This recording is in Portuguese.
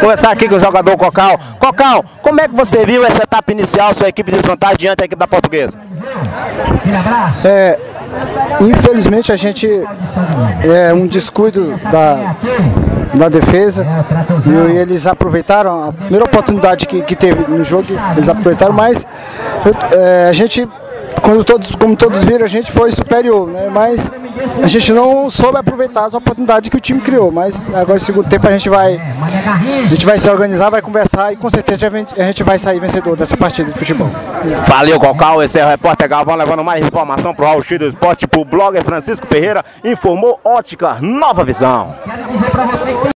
Conversar aqui com o jogador Cocau. Cocau, como é que você viu essa etapa inicial, sua equipe de desvantagem diante da equipe da Portuguesa? Infelizmente a gente um descuido da defesa e eles aproveitaram a primeira oportunidade que teve no jogo, eles aproveitaram, mas a gente, como todos viram, a gente foi superior, né? Mas a gente não soube aproveitar as oportunidades que o time criou. Mas agora no segundo tempo a gente vai se organizar, vai conversar e com certeza a gente vai sair vencedor dessa partida de futebol. Valeu, Cocau. Esse é o repórter Galvão levando mais informação para o Raul X do Esporte, para o blogger Francisco Ferreira. Informou Ótica Nova Visão.